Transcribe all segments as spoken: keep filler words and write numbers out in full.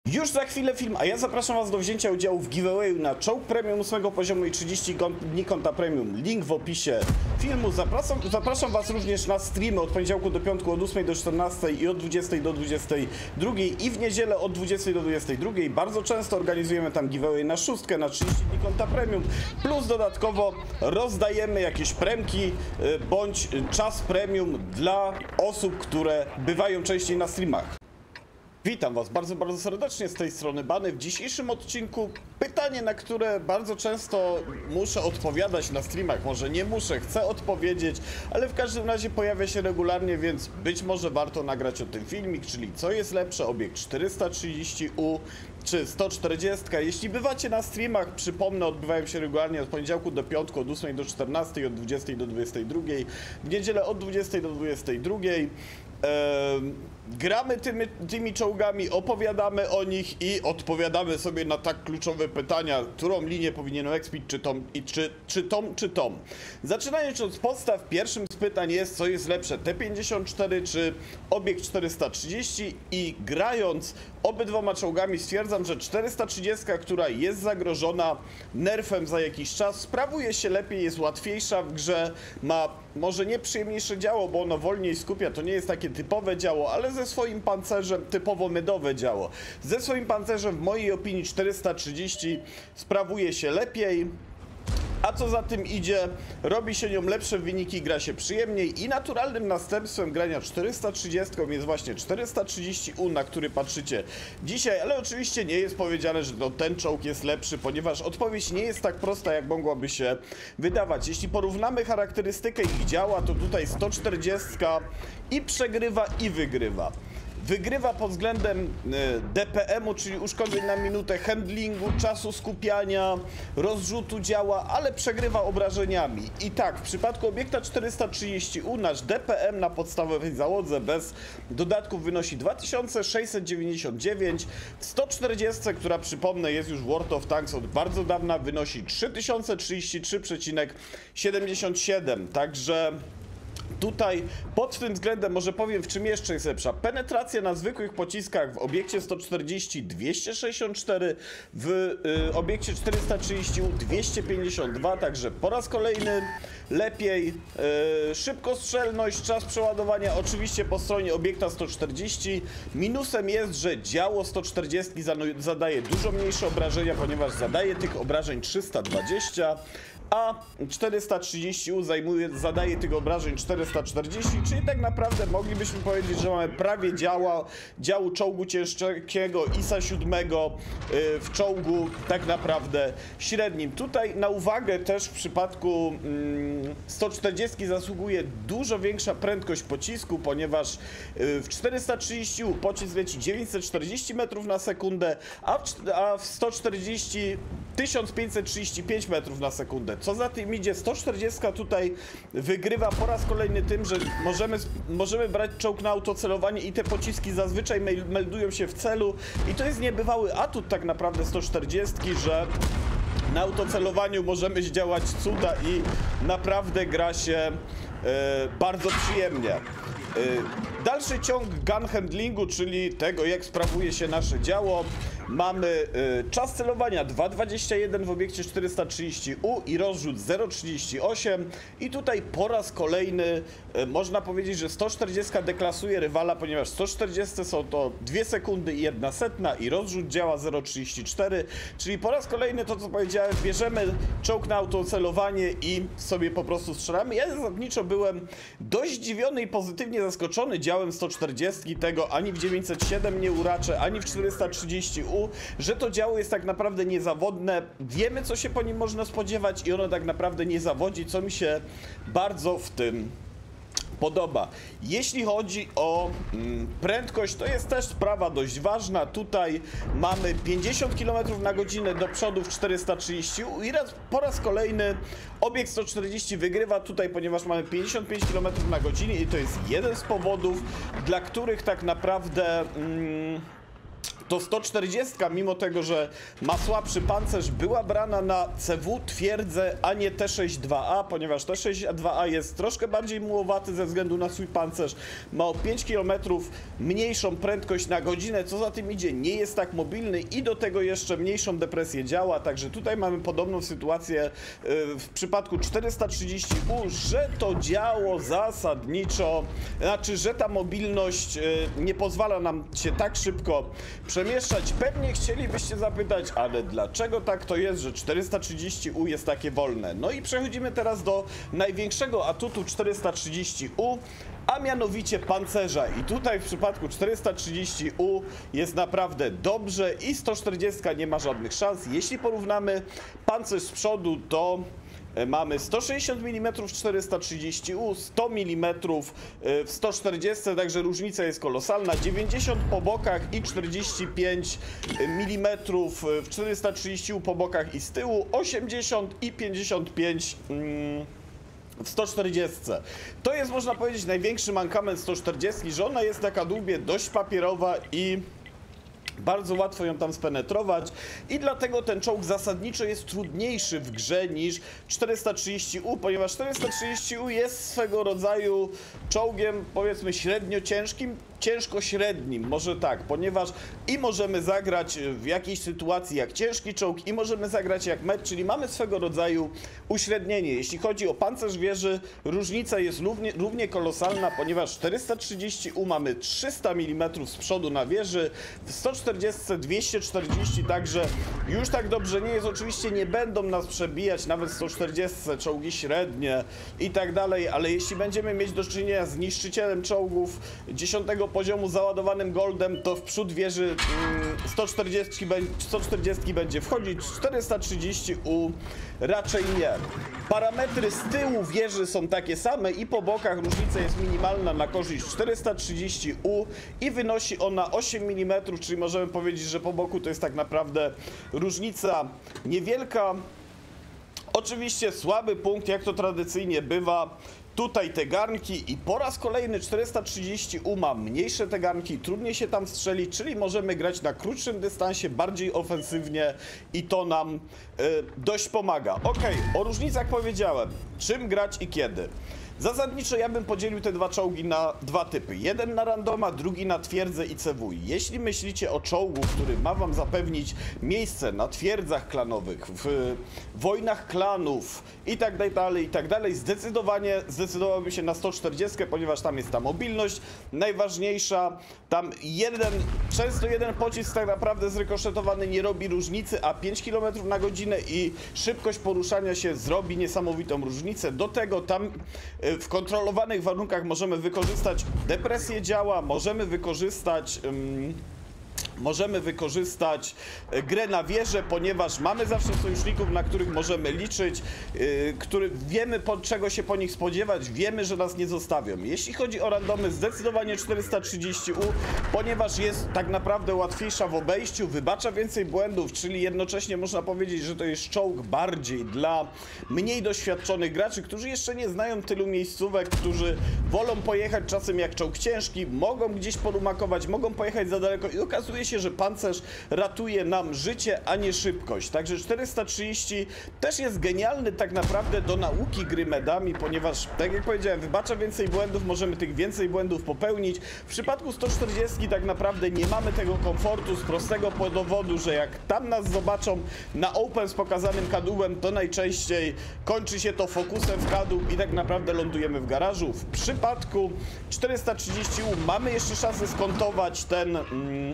Już za chwilę film, a ja zapraszam was do wzięcia udziału w giveawayu na czołg premium ósmego poziomu i trzydzieści dni konta premium. Link w opisie filmu. Zapraszam, zapraszam was również na streamy od poniedziałku do piątku od ósmej do czternastej i od dwudziestej do dwudziestej drugiej i w niedzielę od dwudziestej do dwudziestej drugiej. Bardzo często organizujemy tam giveaway na szóstkę, na trzydzieści dni konta premium, plus dodatkowo rozdajemy jakieś premki bądź czas premium dla osób, które bywają częściej na streamach. Witam was bardzo, bardzo serdecznie, z tej strony Bany. W dzisiejszym odcinku pytanie, na które bardzo często muszę odpowiadać na streamach. Może nie muszę, chcę odpowiedzieć, ale w każdym razie pojawia się regularnie, więc być może warto nagrać o tym filmik, czyli co jest lepsze, obiekt czterysta trzydzieści U czy sto czterdzieści. Jeśli bywacie na streamach, przypomnę, odbywają się regularnie od poniedziałku do piątku, od ósmej do czternastej, od dwudziestej do dwudziestej drugiej, w niedzielę od dwudziestej do dwudziestej drugiej. Eee, gramy tymi, tymi czołgami, opowiadamy o nich i odpowiadamy sobie na tak kluczowe pytania, którą linię powinienem expić, czy tą, i czy, czy tą, czy tą. Zaczynając od podstaw, pierwszym z pytań jest, co jest lepsze, T pięćdziesiąt cztery czy obiekt czterysta trzydzieści, i grając obydwoma czołgami stwierdzam, że czterysta trzydzieści, która jest zagrożona nerfem za jakiś czas, sprawuje się lepiej, jest łatwiejsza w grze, ma może nie przyjemniejsze działo, bo ono wolniej skupia, to nie jest takie typowe działo, ale ze swoim pancerzem, typowo medowe działo, ze swoim pancerzem w mojej opinii czterysta trzydzieści sprawuje się lepiej. A co za tym idzie, robi się nią lepsze wyniki, gra się przyjemniej i naturalnym następstwem grania czterysta trzydzieści jest właśnie czterysta trzydzieści U, na który patrzycie dzisiaj, ale oczywiście nie jest powiedziane, że no, ten czołg jest lepszy, ponieważ odpowiedź nie jest tak prosta, jak mogłaby się wydawać. Jeśli porównamy charakterystykę ich działa, to tutaj sto czterdzieści i przegrywa, i wygrywa. Wygrywa pod względem D P M u, czyli uszkodzeń na minutę, handlingu, czasu skupiania, rozrzutu działa, ale przegrywa obrażeniami. I tak, w przypadku obiekta czterysta trzydzieści U nasz D P M na podstawowej załodze bez dodatków wynosi dwa tysiące sześćset dziewięćdziesiąt dziewięć. W sto czterdzieści, która przypomnę jest już w World of Tanks od bardzo dawna, wynosi trzy tysiące trzydzieści trzy przecinek siedemdziesiąt siedem. Także tutaj pod tym względem może powiem, w czym jeszcze jest lepsza. Penetracja na zwykłych pociskach w obiekcie sto czterdzieści dwieście sześćdziesiąt cztery, w y, obiekcie czterysta trzydzieści U dwieście pięćdziesiąt dwa, także po raz kolejny lepiej. Y, szybkostrzelność, czas przeładowania oczywiście po stronie obiekta sto czterdzieści. Minusem jest, że działo sto czterdzieści zadaje dużo mniejsze obrażenia, ponieważ zadaje tych obrażeń trzysta dwadzieścia. A czterysta trzydzieści U zajmuje, zadaje tych obrażeń czterysta czterdzieści, czyli tak naprawdę moglibyśmy powiedzieć, że mamy prawie działa, działu czołgu ciężkiego I S A siódmego yy, w czołgu tak naprawdę średnim. Tutaj na uwagę też w przypadku yy, sto czterdzieści zasługuje dużo większa prędkość pocisku, ponieważ yy, w czterysta trzydzieści U pocisk leci dziewięćset czterdzieści metrów na sekundę, a w, a w sto czterdzieści tysiąc pięćset trzydzieści pięć metrów na sekundę. Co za tym idzie, sto czterdzieści tutaj wygrywa po raz kolejny tym, że możemy, możemy brać czołg na autocelowanie i te pociski zazwyczaj meldują się w celu i to jest niebywały atut tak naprawdę sto czterdzieści, że na autocelowaniu możemy zdziałać cuda i naprawdę gra się e, bardzo przyjemnie. Dalszy ciąg gun handlingu, czyli tego, jak sprawuje się nasze działo. Mamy y, czas celowania dwa dwadzieścia jeden w obiekcie czterysta trzydzieści U i rozrzut zero trzydzieści osiem. I tutaj po raz kolejny y, można powiedzieć, że sto czterdzieści deklasuje rywala, ponieważ sto czterdzieści są to dwie sekundy i jedna setna i rozrzut działa zero trzydzieści cztery. Czyli po raz kolejny to, co powiedziałem, bierzemy czołg na autocelowanie i sobie po prostu strzelamy. Ja zasadniczo byłem dość zdziwiony i pozytywnie zaskoczony działem sto czterdzieści, tego ani w dziewięćset siedem nie uraczę, ani w czterysta trzydzieści U, że to działo jest tak naprawdę niezawodne. Wiemy, co się po nim można spodziewać i ono tak naprawdę nie zawodzi, co mi się bardzo w tym podoba. Jeśli chodzi o mm, prędkość, to jest też sprawa dość ważna. Tutaj mamy pięćdziesiąt kilometrów na godzinę do przodu w czterysta trzydzieści U i raz, po raz kolejny obiekt sto czterdzieści wygrywa tutaj, ponieważ mamy pięćdziesiąt pięć kilometrów na godzinę i to jest jeden z powodów, dla których tak naprawdę mm, to sto czterdzieści, mimo tego, że ma słabszy pancerz, była brana na C W twierdzę, a nie T sześćdziesiąt dwa A, ponieważ T sześćdziesiąt dwa A jest troszkę bardziej mułowaty ze względu na swój pancerz, ma o pięć kilometrów mniejszą prędkość na godzinę, co za tym idzie, nie jest tak mobilny i do tego jeszcze mniejszą depresję działa, także tutaj mamy podobną sytuację w przypadku czterysta trzydzieści U, że to działo zasadniczo, znaczy, że ta mobilność nie pozwala nam się tak szybko przemieszczać. Pewnie chcielibyście zapytać, ale dlaczego tak to jest, że czterysta trzydzieści U jest takie wolne? No i przechodzimy teraz do największego atutu czterysta trzydzieści U, a mianowicie pancerza. I tutaj w przypadku czterysta trzydzieści U jest naprawdę dobrze i sto czterdzieści nie ma żadnych szans. Jeśli porównamy pancerz z przodu, to mamy sto sześćdziesiąt milimetrów czterysta trzydzieści U, sto milimetrów w sto czterdzieści, także różnica jest kolosalna. dziewięćdziesiąt po bokach i czterdzieści pięć milimetrów w czterysta trzydzieści U po bokach i z tyłu, osiemdziesiąt i pięćdziesiąt pięć mm, w sto czterdzieści. To jest, można powiedzieć, największy mankament sto czterdzieści, że ona jest taka dłubie dość papierowa i bardzo łatwo ją tam spenetrować i dlatego ten czołg zasadniczo jest trudniejszy w grze niż czterysta trzydzieści U, ponieważ czterysta trzydzieści U jest swego rodzaju czołgiem, powiedzmy, średnio ciężkim, ciężko średnim, może tak, ponieważ i możemy zagrać w jakiejś sytuacji jak ciężki czołg i możemy zagrać jak med, czyli mamy swego rodzaju uśrednienie. Jeśli chodzi o pancerz wieży, różnica jest równie, równie kolosalna, ponieważ czterysta trzydzieści U mamy trzysta milimetrów z przodu na wieży, w sto czterdzieści dwieście czterdzieści, także już tak dobrze nie jest. Oczywiście nie będą nas przebijać nawet sto czterdzieści, czołgi średnie i tak dalej, ale jeśli będziemy mieć do czynienia z niszczycielem czołgów dziesiątego poziomu załadowanym goldem, to w przód wieży mm, sto czterdzieści, sto czterdzieści będzie wchodzić, czterysta trzydzieści U raczej nie. Parametry z tyłu wieży są takie same i po bokach różnica jest minimalna na korzyść czterysta trzydzieści U i wynosi ona osiem milimetrów, czyli możemy powiedzieć, że po boku to jest tak naprawdę różnica niewielka. Oczywiście słaby punkt, jak to tradycyjnie bywa, tutaj te garnki i po raz kolejny czterysta trzydzieści U ma mniejsze te garnki, trudniej się tam strzeli, czyli możemy grać na krótszym dystansie, bardziej ofensywnie i to nam y, dość pomaga. Ok, o różnicach powiedziałem, czym grać i kiedy. Zasadniczo ja bym podzielił te dwa czołgi na dwa typy. Jeden na randoma, drugi na twierdzę i C W. Jeśli myślicie o czołgu, który ma wam zapewnić miejsce na twierdzach klanowych, w wojnach klanów i tak dalej, i tak dalej, zdecydowanie zdecydowałbym się na sto czterdzieści, ponieważ tam jest ta mobilność najważniejsza. Tam jeden, często jeden pocisk tak naprawdę zrykoszetowany nie robi różnicy, a pięć kilometrów na godzinę i szybkość poruszania się zrobi niesamowitą różnicę. Do tego tam w kontrolowanych warunkach możemy wykorzystać depresję działa, możemy wykorzystać um, możemy wykorzystać grę na wieżę, ponieważ mamy zawsze sojuszników, na których możemy liczyć, yy, który wiemy, po, czego się po nich spodziewać, wiemy, że nas nie zostawią. Jeśli chodzi o randomy, zdecydowanie czterysta trzydzieści U, ponieważ jest tak naprawdę łatwiejsza w obejściu, wybacza więcej błędów, czyli jednocześnie można powiedzieć, że to jest czołg bardziej dla mniej doświadczonych graczy, którzy jeszcze nie znają tylu miejscówek, którzy wolą pojechać czasem jak czołg ciężki, mogą gdzieś porumakować, mogą pojechać za daleko i okazuje się, że pancerz ratuje nam życie, a nie szybkość. Także czterysta trzydzieści też jest genialny tak naprawdę do nauki gry medami, ponieważ, tak jak powiedziałem, wybacza więcej błędów, możemy tych więcej błędów popełnić. W przypadku sto czterdzieści tak naprawdę nie mamy tego komfortu z prostego powodu, że jak tam nas zobaczą na open z pokazanym kadłubem, to najczęściej kończy się to fokusem w kadłub i tak naprawdę lądujemy w garażu. W przypadku czterysta trzydzieści U mamy jeszcze szansę skontować ten... Mm,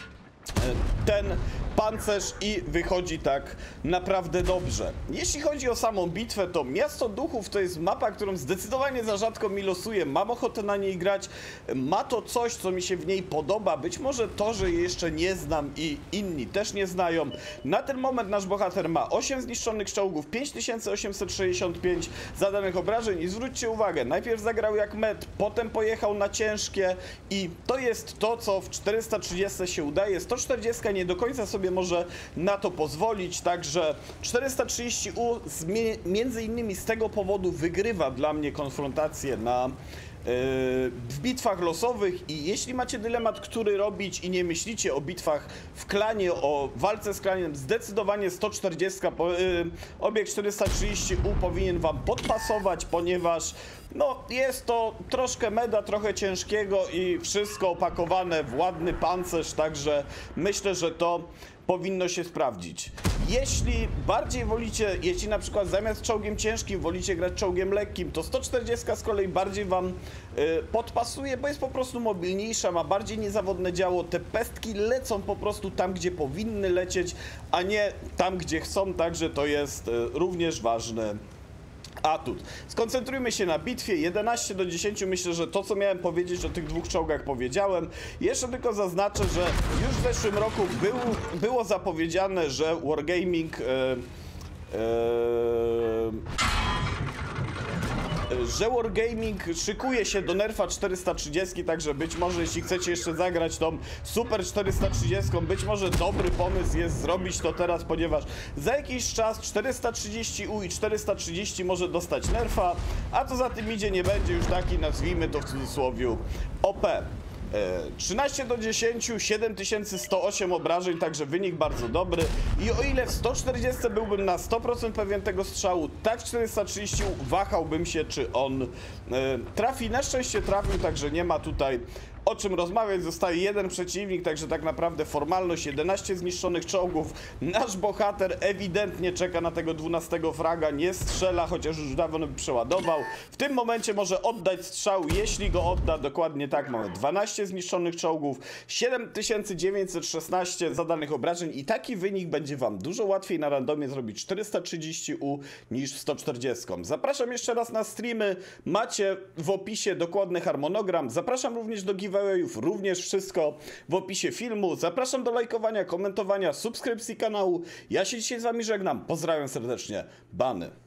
ten pancerz i wychodzi tak naprawdę dobrze. Jeśli chodzi o samą bitwę, to Miasto Duchów to jest mapa, którą zdecydowanie za rzadko mi losuję. Mam ochotę na niej grać. Ma to coś, co mi się w niej podoba. Być może to, że jej jeszcze nie znam i inni też nie znają. Na ten moment nasz bohater ma osiem zniszczonych czołgów, pięć tysięcy osiemset sześćdziesiąt pięć zadanych obrażeń i zwróćcie uwagę, najpierw zagrał jak med, potem pojechał na ciężkie i to jest to, co w czterysta trzydzieści się udaje. sto czterdzieści nie do końca sobie może na to pozwolić, także czterysta trzydzieści U z, między innymi z tego powodu wygrywa dla mnie konfrontację na w bitwach losowych i jeśli macie dylemat, który robić i nie myślicie o bitwach w klanie, o walce z klanem, zdecydowanie sto czterdzieści, obiekt czterysta trzydzieści U powinien wam podpasować, ponieważ no, jest to troszkę meda, trochę ciężkiego i wszystko opakowane w ładny pancerz, także myślę, że to powinno się sprawdzić. Jeśli bardziej wolicie, jeśli na przykład zamiast czołgiem ciężkim wolicie grać czołgiem lekkim, to sto czterdzieści z kolei bardziej wam y, podpasuje, bo jest po prostu mobilniejsza, ma bardziej niezawodne działo, te pestki lecą po prostu tam, gdzie powinny lecieć, a nie tam, gdzie chcą, także to jest y, również ważne. Atut. Skoncentrujmy się na bitwie. jedenaście do dziesięciu. Myślę, że to, co miałem powiedzieć o tych dwóch czołgach, powiedziałem. Jeszcze tylko zaznaczę, że już w zeszłym roku był, było zapowiedziane, że Wargaming e, e, że Wargaming szykuje się do nerfa czterysta trzydzieści, także być może jeśli chcecie jeszcze zagrać tą super czterysta trzydzieści, być może dobry pomysł jest zrobić to teraz, ponieważ za jakiś czas czterysta trzydzieści U i czterysta trzydzieści może dostać nerfa, a co za tym idzie, nie będzie już taki, nazwijmy to w cudzysłowie, O P. trzynaście do dziesięciu, siedem tysięcy sto osiem obrażeń, także wynik bardzo dobry. I o ile w sto czterdzieści byłbym na sto procent pewien tego strzału, tak w czterysta trzydzieści wahałbym się, czy on e, trafi. Na szczęście trafił, także nie ma tutaj o czym rozmawiać. Zostaje jeden przeciwnik, także tak naprawdę formalność, jedenaście zniszczonych czołgów. Nasz bohater ewidentnie czeka na tego dwunastego fraga, nie strzela, chociaż już dawno by przeładował. W tym momencie może oddać strzał, jeśli go odda, dokładnie tak, mamy dwanaście zniszczonych czołgów, siedem tysięcy dziewięćset szesnaście zadanych obrażeń i taki wynik będzie wam dużo łatwiej na randomie zrobić czterysta trzydzieści U niż w sto czterdzieści. Zapraszam jeszcze raz na streamy, macie w opisie dokładny harmonogram, zapraszam również do giveawayów, również wszystko w opisie filmu. Zapraszam do lajkowania, komentowania, subskrypcji kanału. Ja się dzisiaj z wami żegnam. Pozdrawiam serdecznie. Bany.